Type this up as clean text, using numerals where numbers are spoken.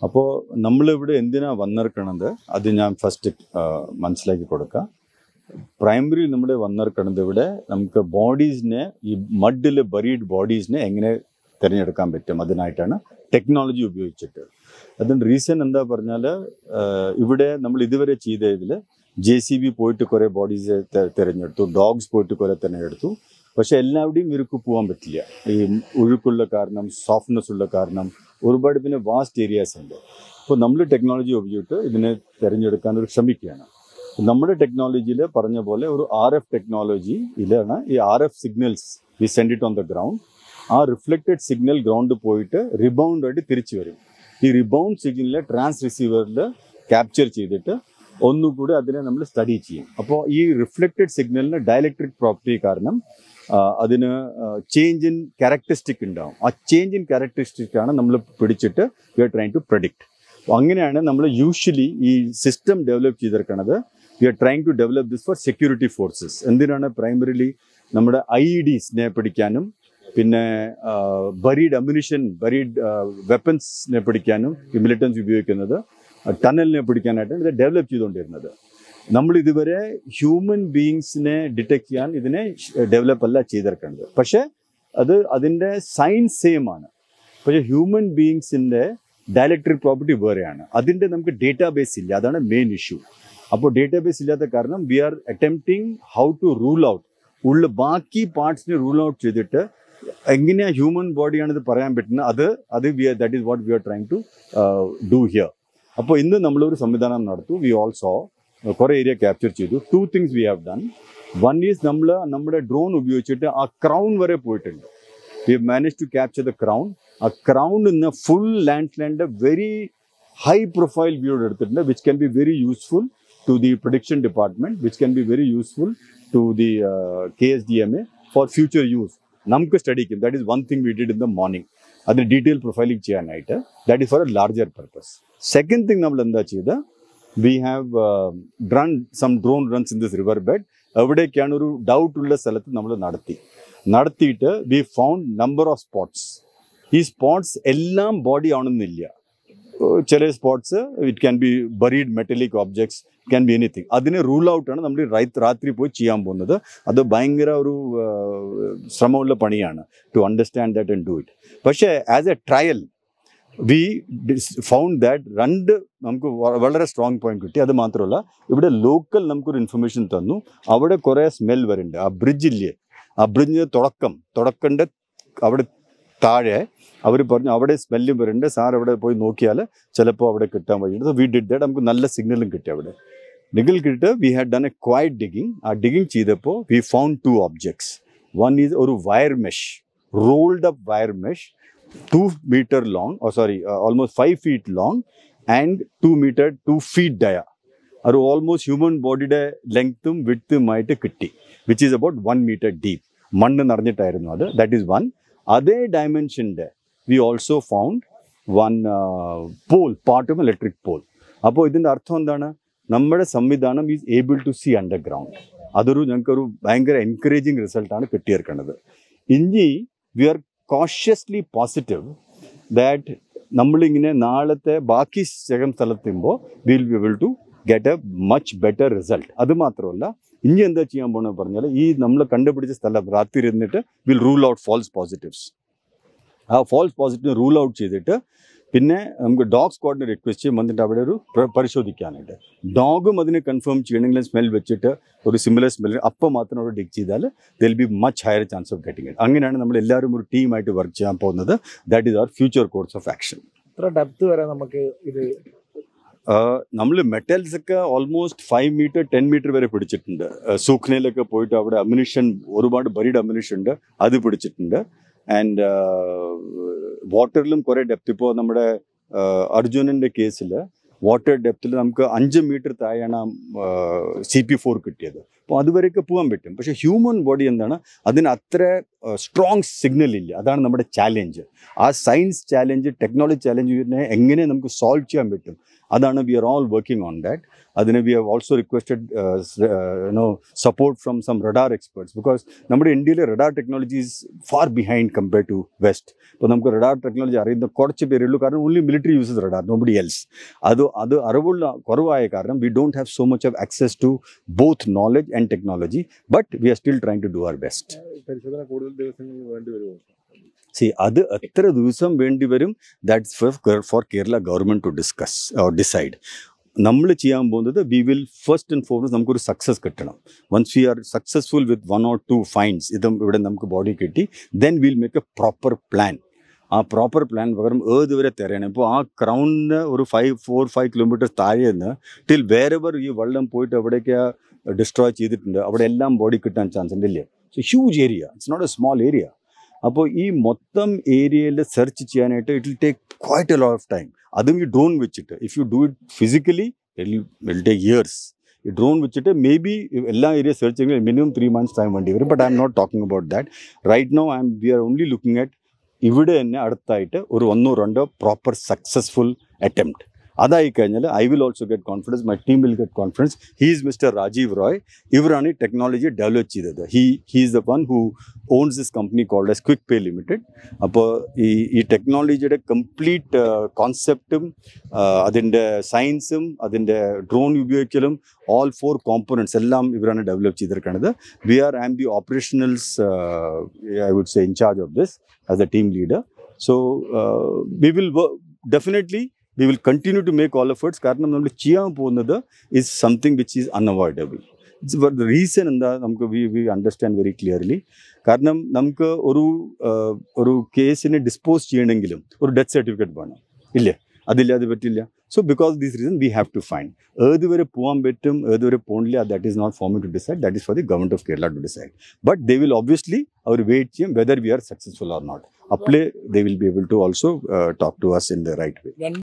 അപ്പോൾ നമ്മളിവിടെ എന്തിനാ വന്നിരിക്കണത് അത് ഞാൻ ഫസ്റ്റ് മനസ്സിലാക്കി കൊടുക്കാം. പ്രൈമറി നമ്മുടെ വന്നിരിക്കണത് ഇവിടെ നമുക്ക് ബോഡീസിനെ ഈ മഡിൽ ബറീഡ് ബോഡീസിനെ എങ്ങനെ തിരഞ്ഞെടുക്കാൻ പറ്റും, അതിനായിട്ടാണ് ടെക്നോളജി ഉപയോഗിച്ചിട്ട്. അതിൻ്റെ റീസൺ എന്താ പറഞ്ഞാൽ, ഇവിടെ നമ്മൾ ഇതുവരെ ചെയ്തതിൽ JCB പോയിട്ട് കുറേ ബോഡീസ് തിരഞ്ഞെടുത്തു, ഡോഗ്സ് പോയിട്ട് കുറേ തിരഞ്ഞെടുത്തു. പക്ഷെ എല്ലാവിടെയും ഇവർക്ക് പോകാൻ പറ്റില്ല. ഈ ഒഴുക്കുള്ള കാരണം, സോഫ്റ്റ്നെസ് ഉള്ള കാരണം, ഒരുപാട് പിന്നെ വാസ്റ്റ് ഏരിയാസ് ഉണ്ട്. അപ്പോൾ നമ്മൾ ടെക്നോളജി ഉപയോഗിച്ചിട്ട് ഇതിനെ തിരഞ്ഞെടുക്കാൻ ഒരു ശ്രമിക്കുകയാണ്. നമ്മുടെ ടെക്നോളജിയിൽ പറഞ്ഞ പോലെ ഒരു RF ടെക്നോളജി ഇതാണ്. ഈ RF signals we send it on the ground. ആ റിഫ്ലക്റ്റഡ് സിഗ്നൽ ഗ്രൗണ്ടിൽ പോയിട്ട് റിബൗണ്ട് ആയിട്ട് തിരിച്ചു വരും. ഈ റിബൗണ്ട് സിഗ്നലിനെ ട്രാൻസ് റിസീവറിൽ ക്യാപ്ചർ ചെയ്തിട്ട് ഒന്നുകൂടി അതിനെ നമ്മൾ സ്റ്റഡി ചെയ്യും. അപ്പോൾ ഈ റിഫ്ലക്റ്റഡ് സിഗ്നലിന് ഡയലക്ട്രിക് പ്രോപ്പർട്ടി കാരണം അതിന് ചേഞ്ച് ഇൻ ക്യാരക്ടറിസ്റ്റിക് ഉണ്ടാവും. ആ ചേഞ്ച് ഇൻ ക്യാരക്ടറിസ്റ്റിക് ആണ് നമ്മൾ പിടിച്ചിട്ട് we are trying to predict. അപ്പോൾ അങ്ങനെയാണ് നമ്മൾ യൂഷ്വലി ഈ സിസ്റ്റം ഡെവലപ്പ് ചെയ്തിരിക്കുന്നത്. We are trying to develop this for security forces. എന്തിനാണ്? പ്രൈമറിലി നമ്മുടെ IEDസിനെ പിടിക്കാനും പിന്നെ ബറീഡ് അമ്യൂണിഷൻ, ബറീഡ് വെപ്പൺസിനെ പിടിക്കാനും ഈ മിലിറ്റൻസ് ഉപയോഗിക്കുന്നത്, ടണലിനെ പിടിക്കാനായിട്ടാണ് ഇത് ഡെവലപ്പ് ചെയ്തുകൊണ്ടിരുന്നത്. നമ്മൾ ഇതുവരെ ഹ്യൂമൻ ബീയിങ്സിനെ ഡിറ്റക്ട് ചെയ്യാൻ ഇതിനെ ഡെവലപ്പ് അല്ല ചെയ്തെടുക്കേണ്ടത്. പക്ഷേ അതിൻ്റെ സയൻസ് സെയിം ആണ്. പക്ഷേ ഹ്യൂമൻ ബീയിങ്സിൻ്റെ ഡയലക്ട്രിക് പ്രോപ്പർട്ടി വേറെയാണ്. അതിൻ്റെ നമുക്ക് ഡേറ്റാബേസ് ഇല്ല. അതാണ് മെയിൻ ഇഷ്യൂ. അപ്പോൾ ഡേറ്റാബേസ് ഇല്ലാത്ത കാരണം we are attempting how to rule out ഉള്ള ബാക്കി പാർട്സിനെ റൂൾ ഔട്ട് ചെയ്തിട്ട് എങ്ങനെയാണ് ഹ്യൂമൻ ബോഡിയാണിത് പറയാൻ പറ്റുന്നത്. That is what we are trying to do here. അപ്പോൾ ഇന്ന് നമ്മളൊരു സംവിധാനം നടത്തു. വി ഓൾസോ കുറേ ഏരിയ ക്യാപ്ചർ ചെയ്തു. 2 things we have done. One is നമ്മൾ നമ്മുടെ ഡ്രോൺ ഉപയോഗിച്ചിട്ട് ആ ക്രൗൺ വരെ പോയിട്ടുണ്ട്. We have manage to capture the crown. ആ ക്രൗണിൽ നിന്ന് full land very high profile view എടുത്തിട്ടുണ്ട്, which can be very useful to the production department, which can be very useful to the KSDMA for future use. നമുക്ക് സ്റ്റഡിക്കും. That is one thing we did in the morning. അതിന് detail profiling ചെയ്യാനായിട്ട്. That is for a larger purpose. Second thing നമ്മൾ എന്താ ചെയ്ത്, we have run some drone runs in this river bed. എവിടേക്കാണ് ഒരു doubt ഉള്ള സ്ഥലത്ത് നമ്മൾ നടത്തിയിട്ട് we found number of spots. ഈ സ്പോട്ട്സ് എല്ലാം ബോഡി ആണെന്നില്ല. ചില spots it can be buried metallic objects, can be anything. അതിനെ റൂൾ ഔട്ടാണ് നമ്മൾ രാത്രി പോയി ചെയ്യാൻ പോകുന്നത്. അത് ഭയങ്കര ഒരു ശ്രമമുള്ള പണിയാണ് to understand that and do it. പക്ഷേ as a trial we found that നമുക്ക് വളരെ സ്ട്രോങ് പോയിന്റ് കിട്ടി. അത് മാത്രമല്ല, ഇവിടെ ലോക്കൽ നമുക്കൊരു ഇൻഫർമേഷൻ തന്നു. അവിടെ കുറേ സ്മെൽ വരുന്നുണ്ട്. ആ ബ്രിഡ്ജില്ലേ, ആ ബ്രിഡ്ജിൻ്റെ തുടക്കൻ്റെ അവിടെ താഴെ അവർ പറഞ്ഞു അവിടെ സ്മെല്ലും വരുന്നുണ്ട്, സാർ അവിടെ പോയി നോക്കിയാൽ ചിലപ്പോൾ അവിടെ കിട്ടാൻ വഴിയുണ്ട്. We did that. നമുക്ക് നല്ല സിഗ്നലും കിട്ടി. അവിടെ ഡിഗിൽ കിട്ടിയിട്ട് we had done a quiet digging. ആ ഡിഗിങ് ചെയ്തപ്പോൾ we found 2 objects. One is ഒരു wire mesh, rolled up wire mesh, 2 meter long, almost 5 feet long and 2 meter 2 feet dia. Or almost human body de length width maite kitti, which is about 1 meter deep. Mannu narnjittayirunnu adu. That is one. Adhe dimension de we also found one pole, part of electric pole. Appo idinte artham endana, nammade samvidhanam is able to see underground. Adoru njankoru bhayangara encouraging result aanu kittiyirukkanadu. Inni we are cautiously positive that നമ്മളിങ്ങനെ നാളത്തെ ബാക്കി സ്ഥലത്തുമ്പോൾ will be able to get a much better result. അത് മാത്രമല്ല, ഇനി എന്താ ചെയ്യാൻ പോകണമെന്ന് പറഞ്ഞാൽ, ഈ നമ്മൾ കണ്ടുപിടിച്ച സ്ഥലം രാത്രി ഇരുന്നിട്ട് will rule out false positives. ആ ഫാൾസ് പോസിറ്റീവ് റൂൾ ഔട്ട് ചെയ്തിട്ട് പിന്നെ നമുക്ക് ഡോഗ് സ്ക്വാഡിനെ റിക്വസ്റ്റ് ചെയ്യും വന്നിട്ട് അവിടെ ഒരു പരിശോധിക്കാനായിട്ട്. ഡോഗും അതിനെ കൺഫേം ചെയ്യണമെങ്കിൽ സ്മെൽ വെച്ചിട്ട് ഒരു സിമിലർ സ്മെൽ അപ്പം മാത്രം അവിടെ ഡിഗ് ചെയ്താൽ there'll be much higher chance of getting it. അങ്ങനെയാണ് നമ്മൾ എല്ലാവരും ഒരു ടീമായിട്ട് വർക്ക് ചെയ്യാൻ പോകുന്നത്. That is our future course of action. എത്ര ഡെപ്ത് വരെ നമുക്ക് ഇത് നമ്മൾ മെറ്റൽസ് ഒക്കെ ഓൾമോസ്റ്റ് 5 meter 10 meter വരെ പിടിച്ചിട്ടുണ്ട്. സൂഖ്നയിലൊക്കെ പോയിട്ട് അവിടെ അമ്യൂണിഷൻ, ഒരുപാട് ബറീഡ് അമ്യൂണിഷൻ ഉണ്ട്, അത് പിടിച്ചിട്ടുണ്ട്. ആൻഡ് വാട്ടറിലും കുറേ ഡെപ്ത്. ഇപ്പോൾ നമ്മുടെ അർജുനൻ്റെ കേസിൽ വാട്ടർ ഡെപ്തിൽ നമുക്ക് 5 meter താഴെയാണ് CP4 കിട്ടിയത്. അപ്പോൾ അതുവരെയൊക്കെ പോകാൻ പറ്റും. പക്ഷേ ഹ്യൂമൻ ബോഡി എന്താണ്, അതിന് അത്ര സ്ട്രോങ് സിഗ്നൽ ഇല്ല. അതാണ് നമ്മുടെ ചാലഞ്ച്. ആ സയൻസ് ചാലഞ്ച്, ടെക്നോളജി ചാലഞ്ചിനെ എങ്ങനെ നമുക്ക് സോൾവ് ചെയ്യാൻ പറ്റും, അതാണ് we are all working on that. അതിന് we have also requested support from some radar experts. Because നമ്മുടെ ഇന്ത്യയിലെ radar technology is far behind compared to West. ഇപ്പോൾ നമുക്ക് റഡാർ ടെക്നോളജി അറിയുന്ന കുറച്ച് പേരേ ഉള്ളൂ, കാരണം only military uses radar, nobody else. അത് അറിവുള്ള കുറവായ കാരണം we don't have so much of access to both knowledge and technology, but we are still trying to do our best. പരിശോധന കൂടുതൽ ദിവസങ്ങൾ വേണ്ടി വരുമോ? അത് എത്ര ദിവസം വേണ്ടി വരും, that's for Kerala government to discuss or decide. നമ്മൾ ചെയ്യാൻ പോകുന്നത്, we will first and foremost നമുക്കൊരു സക്സസ് കിട്ടണം. Once we are successful with 1 or 2 finds, ഇവിടെ നമുക്ക് ബോഡി കിട്ടി, then will make a proper plan. ആ പ്രോപ്പർ പ്ലാൻ പകരം ഏതുവരെ തരണം. ഇപ്പോൾ ആ ക്രൗണ്ടിന് ഒരു 4-5 കിലോമീറ്റേഴ്സ് താഴെ നിന്ന് ടിൽ വേറെവർ ഈ വെള്ളം പോയിട്ട് എവിടേക്ക് ഡിസ്ട്രോയ് ചെയ്തിട്ടുണ്ട്, അവിടെ എല്ലാം ബോഡി കിട്ടാൻ ചാൻസ് ഉണ്ട് ഇല്ലേ. So huge area, it's not a small area. അപ്പോൾ ഈ മൊത്തം ഏരിയയിൽ സെർച്ച് ചെയ്യാനായിട്ട് it will take quite a lot of time. അതും ഈ ഡ്രോൺ വെച്ചിട്ട്, if you do it physically will take years. ഈ ഡ്രോൺ വെച്ചിട്ട് മേ ബി എല്ലാ ഏരിയ സെർച്ച് ചെയ്യുമ്പോൾ മിനിമം 3 months ടൈം വേണ്ടി വരും. But I'm not talking about that right now. We are only looking at ഇവിടെ തന്നെ അടുത്തായിട്ട് ഒരു 1-2 പ്രോപ്പർ സക്സസ്ഫുൾ അറ്റംപ്റ്റ്. അതായി കഴിഞ്ഞാൽ I will also get confidence, my team will get confidence. He is mister Rajeev Roy. ഇവരാണ് ഈ ടെക്നോളജി ഡെവലപ്പ് ചെയ്തത്. He is the one who owns this company called as Quick Pay Limited. അപ്പോൾ ഈ ടെക്നോളജിയുടെ complete കോൺസെപ്റ്റും അതിൻ്റെ സയൻസും അതിൻ്റെ ഡ്രോൺ ഉപയോഗിക്കലും all 4 components എല്ലാം ഇവരാണ് ഡെവലപ്പ് ചെയ്തിരിക്കുന്നത്. I am the operationals, I would say in charge of this as a team leader. So we will definitely we will continue to make all efforts. കാരണം നമ്മൾ ചെയ്യാൻ പോകുന്നത് is something which is unavoidable. It's for the reason എന്താ നമുക്ക് we understand very clearly. കാരണം നമുക്ക് ഒരു കേസിനെ ഡിസ്പോസ് ചെയ്യണമെങ്കിലും ഒരു ഡെത്ത് സർട്ടിഫിക്കറ്റ് വേണം ഇല്ലേ, അതില്ലാതെ പറ്റില്ല. So because this reason we have to find ഏതുവരെ പോകാൻ പറ്റും, ഏതുവരെ പോകണില്ല, that is not for me to decide, that is for the government of Kerala to decide. But they will obviously അവർ വെയിറ്റ് ചെയ്യും whether we are successful or not. അപ്ലേ they will be able to also talk to us in the right way.